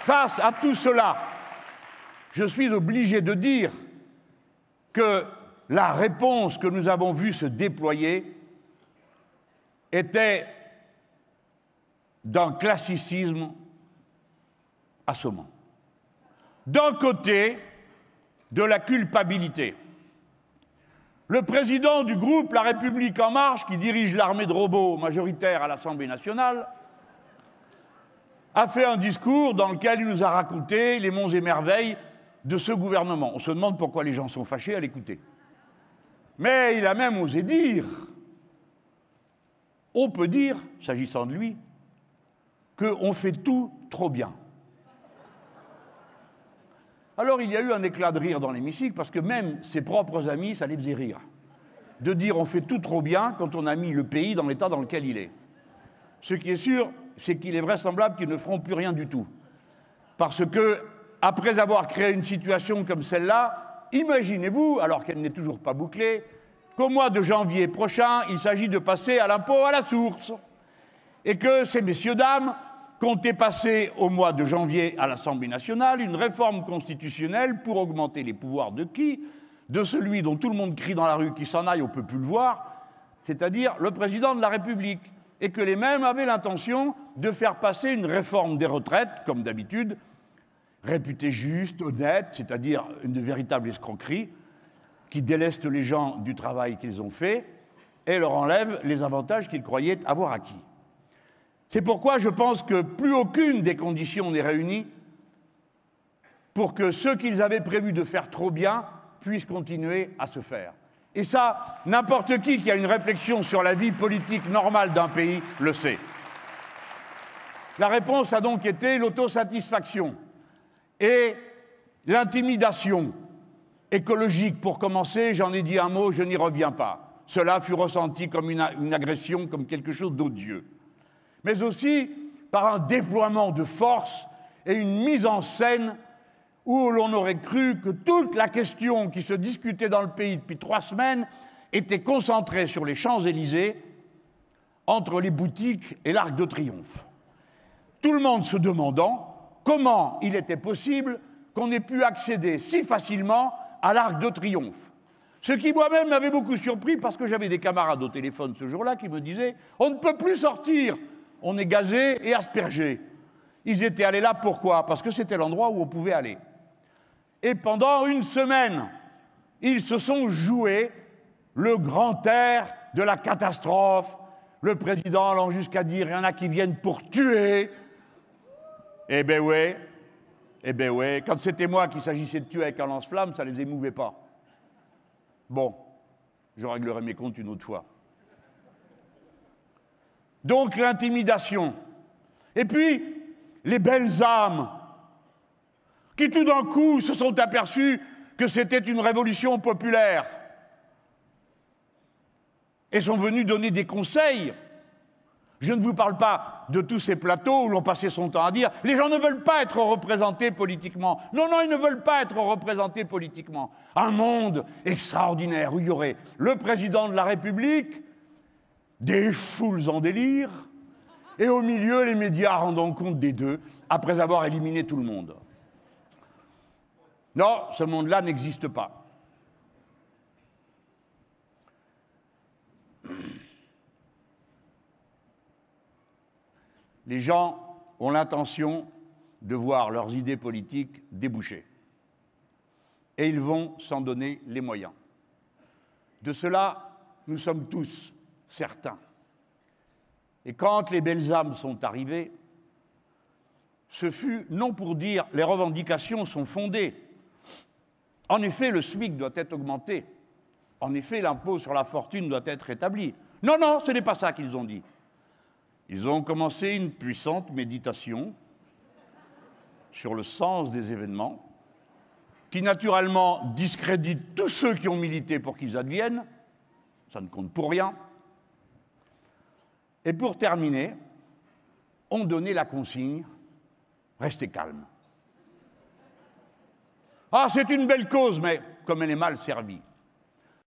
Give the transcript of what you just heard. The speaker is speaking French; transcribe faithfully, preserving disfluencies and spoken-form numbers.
Face à tout cela, je suis obligé de dire que la réponse que nous avons vue se déployer était d'un classicisme assommant. D'un côté, de la culpabilité. Le président du groupe La République En Marche, qui dirige l'armée de robots majoritaire à l'Assemblée nationale, a fait un discours dans lequel il nous a raconté les monts et merveilles de ce gouvernement. On se demande pourquoi les gens sont fâchés à l'écouter. Mais il a même osé dire, on peut dire, s'agissant de lui, qu'on fait tout trop bien. Alors il y a eu un éclat de rire dans l'hémicycle, parce que même ses propres amis, ça les faisait rire. De dire on fait tout trop bien quand on a mis le pays dans l'état dans lequel il est. Ce qui est sûr, c'est qu'il est vraisemblable qu'ils ne feront plus rien du tout. Parce que, après avoir créé une situation comme celle-là, imaginez-vous, alors qu'elle n'est toujours pas bouclée, qu'au mois de janvier prochain, il s'agit de passer à l'impôt à la source. Et que ces messieurs-dames comptaient passer au mois de janvier à l'Assemblée nationale une réforme constitutionnelle pour augmenter les pouvoirs de qui? De celui dont tout le monde crie dans la rue qu'il s'en aille, on ne peut plus le voir, c'est-à-dire le président de la République. Et que les mêmes avaient l'intention de faire passer une réforme des retraites, comme d'habitude, réputée juste, honnête, c'est-à-dire une véritable escroquerie, qui déleste les gens du travail qu'ils ont fait et leur enlève les avantages qu'ils croyaient avoir acquis. C'est pourquoi je pense que plus aucune des conditions n'est réunie pour que ce qu'ils avaient prévu de faire trop bien puisse continuer à se faire. Et ça, n'importe qui qui a une réflexion sur la vie politique normale d'un pays le sait. La réponse a donc été l'autosatisfaction et l'intimidation écologique. Pour commencer, j'en ai dit un mot, je n'y reviens pas. Cela fut ressenti comme une, une agression, comme quelque chose d'odieux. Mais aussi par un déploiement de force et une mise en scène où l'on aurait cru que toute la question qui se discutait dans le pays depuis trois semaines était concentrée sur les Champs-Élysées, entre les boutiques et l'Arc de Triomphe. Tout le monde se demandant comment il était possible qu'on ait pu accéder si facilement à l'Arc de Triomphe. Ce qui moi-même m'avait beaucoup surpris, parce que j'avais des camarades au téléphone ce jour-là qui me disaient « On ne peut plus sortir, on est gazé et aspergé ». Ils étaient allés là, pourquoi? Parce que c'était l'endroit où on pouvait aller. Et pendant une semaine, ils se sont joués le grand air de la catastrophe, le président allant jusqu'à dire « il y en a qui viennent pour tuer ». Eh ben ouais, eh ben ouais, quand c'était moi qu'il s'agissait de tuer avec un lance-flamme, ça ne les émouvait pas. Bon, je réglerai mes comptes une autre fois. Donc l'intimidation. Et puis, les belles âmes qui tout d'un coup se sont aperçus que c'était une révolution populaire et sont venus donner des conseils. Je ne vous parle pas de tous ces plateaux où l'on passait son temps à dire « les gens ne veulent pas être représentés politiquement ». Non, non, ils ne veulent pas être représentés politiquement. Un monde extraordinaire où il y aurait le président de la République, des foules en délire, et au milieu, les médias rendant compte des deux, après avoir éliminé tout le monde. Non, ce monde-là n'existe pas. Les gens ont l'intention de voir leurs idées politiques déboucher. Et ils vont s'en donner les moyens. De cela, nous sommes tous certains. Et quand les belles âmes sont arrivées, ce fut non pour dire les revendications sont fondées. En effet, le SMIC doit être augmenté. En effet, l'impôt sur la fortune doit être établi. Non, non, ce n'est pas ça qu'ils ont dit. Ils ont commencé une puissante méditation sur le sens des événements, qui naturellement discrédite tous ceux qui ont milité pour qu'ils adviennent. Ça ne compte pour rien. Et pour terminer, on donnait la consigne « restez calme ». Ah, c'est une belle cause, mais comme elle est mal servie.